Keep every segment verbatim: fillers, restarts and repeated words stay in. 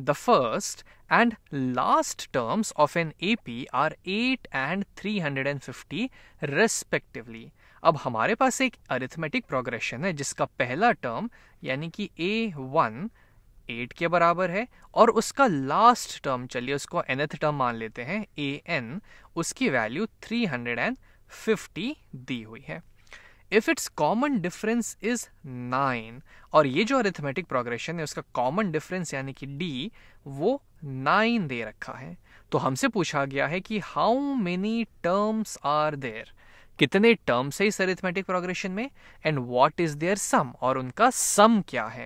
The first and last terms of an A P are eight and three hundred fifty respectively. अब हमारे पास एक arithmetic progression है जिसका पहला टर्म यानी कि ए वन एट के बराबर है और उसका लास्ट टर्म, चलिए उसको nth टर्म मान लेते हैं, ए एन, उसकी वैल्यू थ्री हंड्रेड फिफ्टी दी हुई है. If it's common difference is nine, और ये जो अरिथमेटिक प्रोग्रेशन है उसका कॉमन डिफरेंस यानी कि डी वो नाइन दे रखा है. तो हमसे पूछा गया है कि how many terms are there, कितने टर्म्स है इस अरिथमेटिक प्रोग्रेशन में, and what is their sum, और उनका सम क्या है.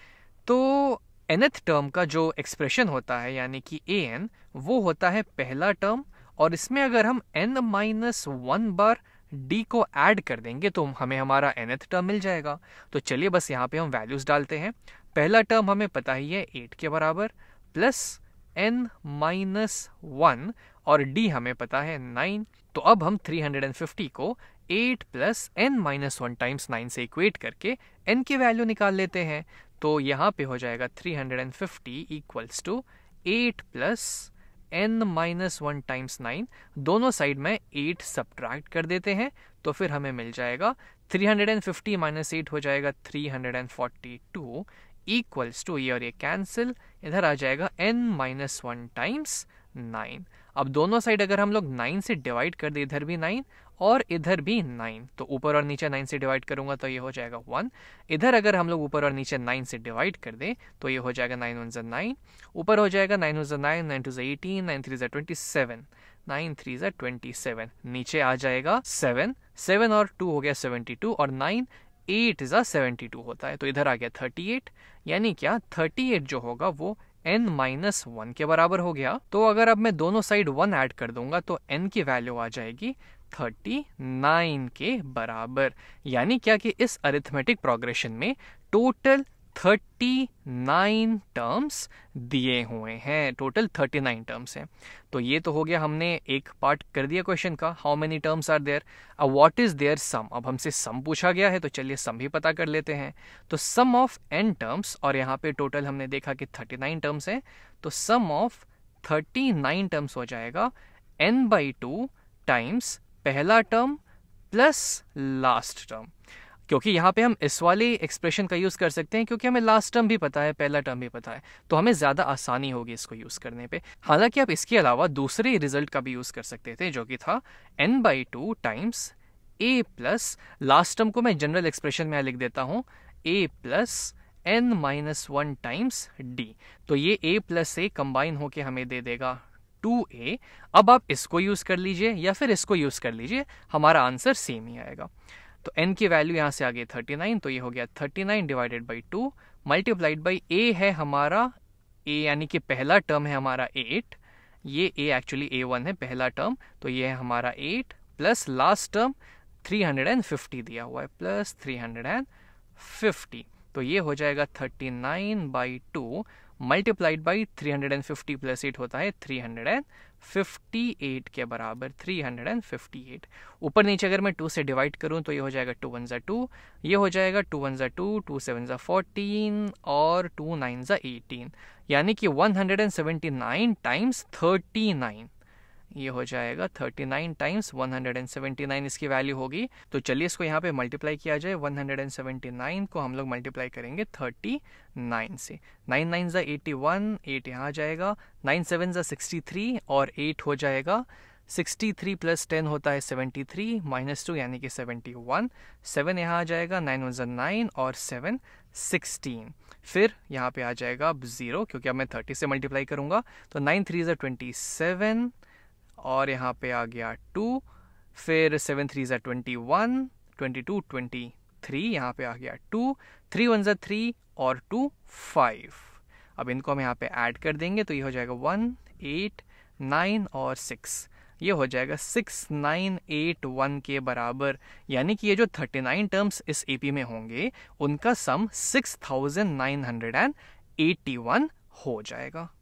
तो nth टर्म का जो एक्सप्रेशन होता है यानी कि ए एन, वो होता है पहला टर्म, और इसमें अगर हम n माइनस वन बार d को ऐड कर देंगे तो हमें हमारा nth टर्म मिल जाएगा. तो चलिए बस यहाँ पे हम वैल्यूज डालते हैं. पहला टर्म हमें पता ही है एट के बराबर, प्लस n माइनस वन, और d हमें पता है नाइन. तो अब हम थ्री हंड्रेड फिफ्टी को eight plus n minus one times nine से इक्वेट करके n की वैल्यू निकाल लेते हैं. तो यहाँ पे हो जाएगा three hundred fifty equals to eight plus n minus one times nine. दोनों साइड में एट सब्ट्रैक्ट कर देते हैं तो फिर हमें मिल जाएगा three hundred fifty minus eight हो जाएगा three hundred forty two equals to, ये और ये कैंसिल, इधर आ जाएगा n minus one times nine. अब दोनों साइड अगर हम लोग नाइन से डिवाइड कर दे, इधर भी नाइन और इधर भी नाइन, तो ऊपर और नीचे नाइन से डिवाइड करूंगा तो ये हो जाएगा वन. इधर अगर हम लोग ऊपर और नीचे नाइन से डिवाइड कर दें तो ये हो जाएगा नाइन वन ज़ा नाइन, ऊपर हो जाएगा नाइन वन ज़ा नाइन, नाइन टू ज़ा एटीन, नाइन थ्री ज़ा ट्वेंटी सेवन, नाइन थ्री ज़ा ट्वेंटी सेवन, नीचे आ जाएगा सेवन, सेवन और टू हो गया सेवेंटी टू, और नाइन एट ज़ा सेवेंटी टू होता है, तो इधर आ गया थर्टी एट. यानी क्या थर्टी एट जो होगा वो n माइनस वन के बराबर हो गया. तो अगर अब मैं दोनों साइड वन ऐड कर दूंगा तो n की वैल्यू आ जाएगी थर्टी नाइन के बराबर. यानी क्या कि इस अरिथमेटिक प्रोग्रेशन में टोटल थर्टी नाइन टर्म्स दिए हुए हैं, टोटल थर्टी नाइन टर्म्स हैं. तो ये तो हो गया, हमने एक पार्ट कर दिया क्वेश्चन का, how many terms are there. अब व्हाट इज देयर सम, अब हमसे सम पूछा गया है तो चलिए सम भी पता कर लेते हैं. तो सम ऑफ n टर्म्स, और यहाँ पे टोटल हमने देखा कि थर्टी नाइन टर्म्स हैं, तो sum of thirty nine terms हो जाएगा n बाई टू टाइम्स पहला टर्म प्लस लास्ट टर्म. क्योंकि यहाँ पे हम इस वाले एक्सप्रेशन का यूज कर सकते हैं क्योंकि हमें लास्ट टर्म भी पता है, पहला टर्म भी पता है, तो हमें ज्यादा आसानी होगी इसको यूज करने पे. हालांकि आप इसके अलावा दूसरे रिजल्ट का भी यूज कर सकते थे जो कि था n by two times a plus, last term को मैं जनरल एक्सप्रेशन में लिख देता हूँ, a plus n minus one times d. तो ये a प्लस a कंबाइन होके हमें दे देगा टू ए. अब आप इसको यूज कर लीजिए या फिर इसको यूज कर लीजिए, हमारा आंसर सेम ही आएगा. तो n की वैल्यू यहाँ से आ गई थर्टी नाइन, तो ये हो गया thirty nine divided by two multiplied by a है हमारा, a यानी कि पहला टर्म है हमारा एट, ये a एक्चुअली ए वन है पहला टर्म, तो ये है हमारा eight plus last term three hundred fifty दिया हुआ है, प्लस थ्री हंड्रेड फिफ्टी. तो ये हो जाएगा thirty nine by two multiplied by three hundred fifty plus eight होता है थ्री हंड्रेड फिफ्टी एट के बराबर, थ्री हंड्रेड फिफ्टी एट. ऊपर नीचे अगर मैं टू से डिवाइड करूं तो ये हो जाएगा टू वन ज़ा टू, ये हो जाएगा टू वन ज़ा टू, टू सेवन ज़ा फोर्टीन और टू नाइन ज़ा एटीन. यानी कि one hundred seventy nine times thirty nine, ये हो जाएगा thirty nine times one hundred seventy nine इसकी वैल्यू होगी. तो चलिए इसको यहाँ पे मल्टीप्लाई किया जाए, वन हंड्रेड सेवेंटी नाइन को हम लोग मल्टीप्लाई करेंगे थर्टी नाइन से, नाइन नाइन ज़ा एटी वन, एट यहाँ आ जाएगा, नाइन सेवन ज़ा सिक्सटी थ्री और एट हो जाएगा सिक्सटी थ्री प्लस टेन होता है सेवेंटी थ्री, माइनस टू यानी कि सेवेंटी वन, सेवन यहाँ आ जाएगा, नाइन वन ज़ा नाइन और सेवन सिक्सटीन. फिर यहाँ पे आ जाएगा अब जीरो क्योंकि अब मैं थर्टी से मल्टीप्लाई करूँगा, तो नाइन थ्री ज़ा ट्वेंटी सेवन और यहाँ पे आ गया टू, फिर सेवन थ्री ज़ा twenty one, twenty two, twenty three, यहाँ पे आ गया टू, थ्री वन ज़ा थ्री और टू फाइव. अब इनको हम यहाँ पे ऐड कर देंगे तो ये हो जाएगा वन, एट, नाइन और सिक्स, ये हो जाएगा सिक्स नाइन एट वन के बराबर. यानी कि ये जो थर्टी नाइन टर्म्स इस एपी में होंगे उनका sum six thousand nine hundred eighty one हो जाएगा.